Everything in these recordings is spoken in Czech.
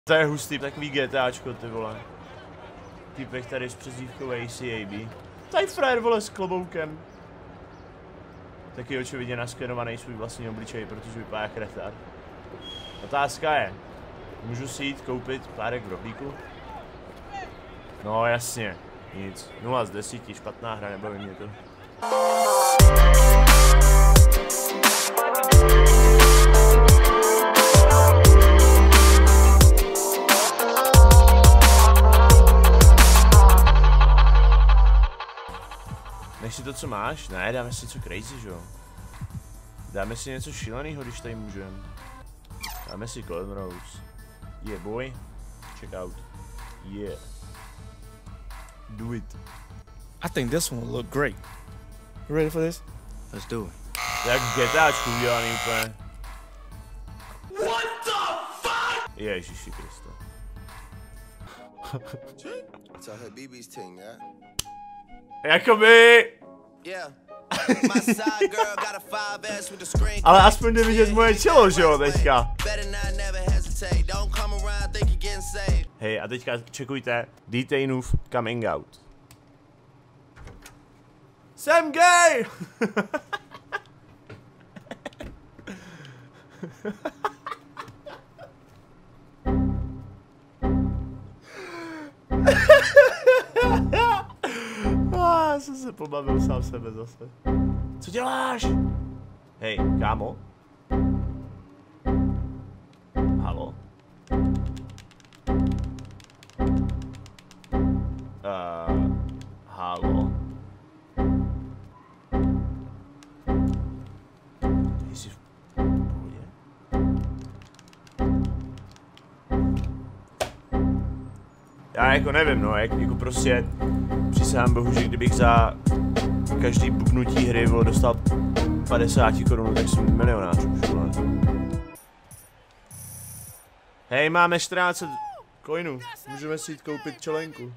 To je hustý, takový GTAčko, ty vole. Týpek tady s přezdívkou ACAB. Tady frajer, vole, s kloboukem. Taky očividně naskenovaný svůj vlastní obličej, protože vypadá jak retard. Otázka je, můžu si jít koupit párek v rohlíku? No jasně, nic. 0 z 10, špatná hra, nebaví mě to. Nech si to, co máš? Ne, dáme si něco crazy, že jo? Dáme si něco šíleného, když tady můžeme. Dáme si Golden Rose. Yeah, boy. Check out. Yeah. Do it. I think this one will look great. You ready for this? Let's do it. Jak GTAčku udělaný úplně. What the fuck? Ježiši Kriste. Tell her BB's thing, yeah? Jakoby... Yeah. My side girl got a 5S with the screen. Ale aspoň jde vidět moje čelo, že jo, teďka. Hej, a teďka čekujte Detainův coming out. Jsem gay! Já jsem se pobavil sám sebe zase. Co děláš? Hej, kámo? Halo? Halo? Jsi v pohodě? Já jako nevím, no, jako prostě přísahám bohu, že kdybych za každý bubnutí hry dostal 50 korun, tak jsem milionář už, vole. Hej, máme 14 coinů, můžeme si jít koupit čelenku.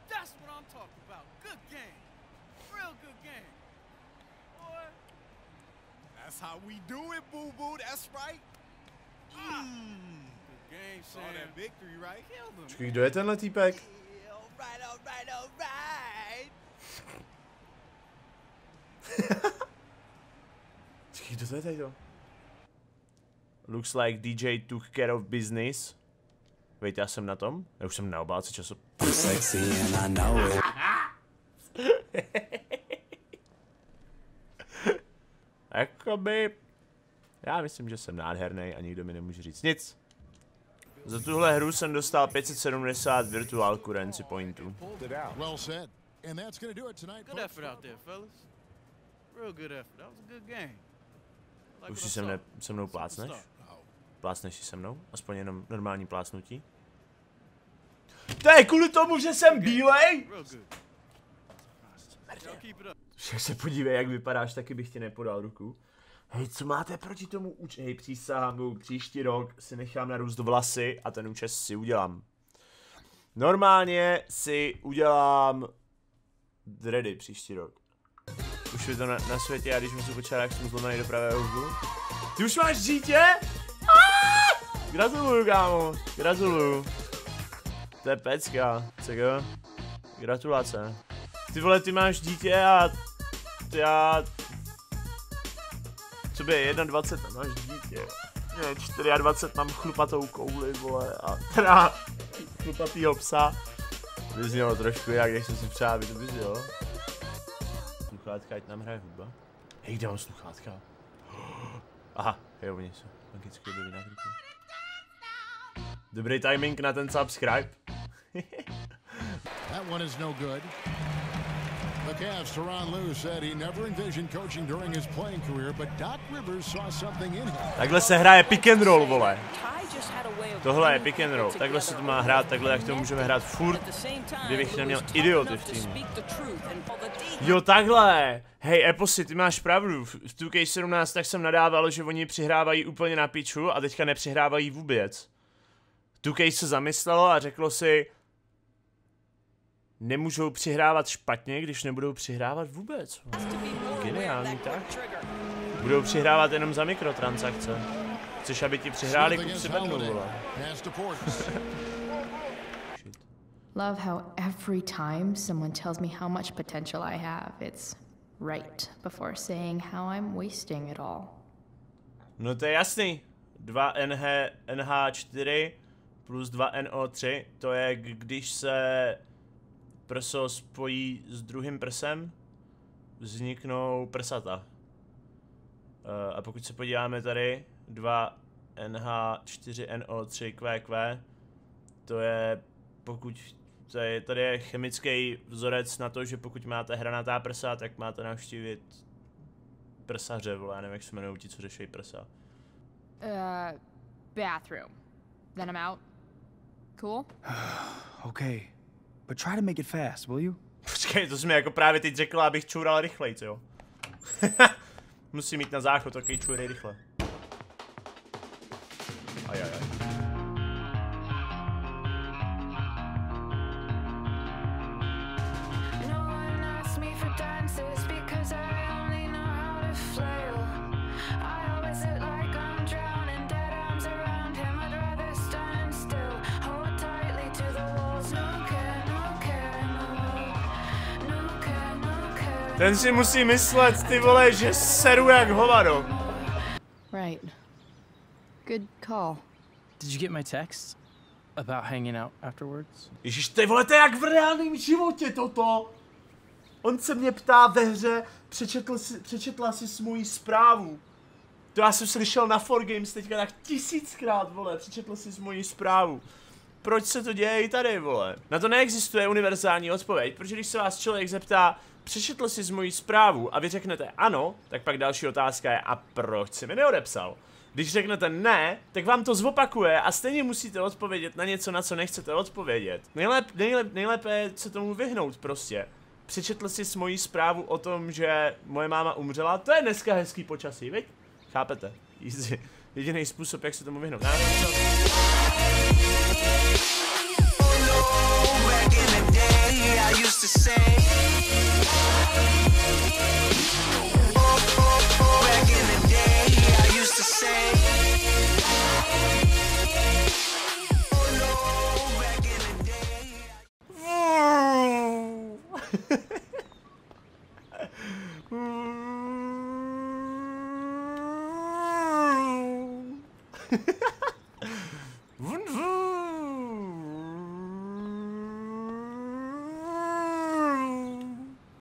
Počkej, kdo je tenhle týpek? Počkej, kdo to je tady to? Looks like DJ took care of business. Wait, já jsem na tom? Já už jsem na obálce času. Sexy and I know it. Jakoby... Já myslím, že jsem nádherný a nikdo mi nemůže říct nic. Za tuhle hru jsem dostal 570 virtual currency pointů. Well said. And that's going to do it tonight. Good effort out there, fellas. Real good effort. That was a good game. Už si se mnou plácneš? Plácneš si se mnou? Aspoň jenom normální plácnutí? To je kvůli tomu, že jsem bílej? Však se podívej, jak vypadáš, taky bych ti nepodal ruku. Hej, co máte proti tomu Hej, přísahám, příští rok si nechám narůst vlasy a ten účes si udělám. Normálně si udělám dready příští rok. Už je to na světě, a když mi se počítá, jak jsem zlomený do pravého uhlu. Ty už máš dítě? Gratuluju, kámo, gratuluju. To je pecka, co? Gratulace. Ty vole, ty máš dítě a já... Co by je 21, máš dítě. Ne, 24 mám chlupatou kouli, vole, a teda chlupatýho psa. Vyznělo trošku jak, když jsem si přál, aby to vyznělo. Sluchátka, ať nám hraje hudba. Hej, kde mám sluchátka? Aha, hej, oni se magicky objeví na kriku. Dobrý timing na ten subscribe. That one is no good. The Cavs' Tyronn Lue said he never envisioned coaching during his playing career, but Doc Rivers saw something in him. Takhle se hraje pick and roll, vole. Tohle je pick and roll. Takhle se to má hrát, takhle jak to můžeme hrát furt, kdybych neměl idioty v týmu. Jo, takhle. Hej, Eposy, ty máš pravdu. V 2K17 tak jsem nadával, že oni přihrávají úplně na piču a teďka nepřihrávají vůbec. 2K se zamyslelo a řeklo si, nemůžou přihrávat špatně, když nebudou přihrávat vůbec. Geniální, tak? Budou přihrávat jenom za mikrotransakce. Chceš, aby ti přihráli, kup si bednu, vole. Love how every time someone tells me how much potential I have, it's right before saying how I'm wasting it all. No to je jasný. 2 NH4 plus 2 NO3, to je když se prso spojí s druhým prsem, vzniknou prsata. A pokud se podíváme tady, 2 NH4 NO3 QQ, to je, tady je chemický vzorec na to, že pokud máte hranatá prsa, tak máte navštívit prsaře, vole, já nevím, jak se jmenují ti, co řeší prsa. Bathroom. Then I'm out. Cool? Okay. But try to make it fast, will you? Počkej, to jsi mi jako právě teď řekla, abych čural rychleji, jo? Musím mít na záchod, takový čurej rychle. Ajajaj. Ten si musí myslet, ty vole, že seru jak hovado. Right. Good call. Did you get my text about hanging out afterwards? Ježiš, ty vole, to je jak v reálném životě toto. On se mě ptá ve hře, přečetla si moji zprávu. To já jsem slyšel na 4Games teďka tak 1000krát, vole, přečetl si moji zprávu. Proč se to děje i tady, vole? Na to neexistuje univerzální odpověď, protože když se vás člověk zeptá, přečetl jsi moji zprávu a vy řeknete ano, tak pak další otázka je, a proč jsi mi neodepsal? Když řeknete ne, tak vám to zopakuje a stejně musíte odpovědět na něco, na co nechcete odpovědět. Nejlépe je se tomu vyhnout prostě. Přečetl jsi moji zprávu o tom, že moje máma umřela, to je dneska hezký počasí, viď? Chápete? Easy. Jediný způsob, jak se tomu vyhnout.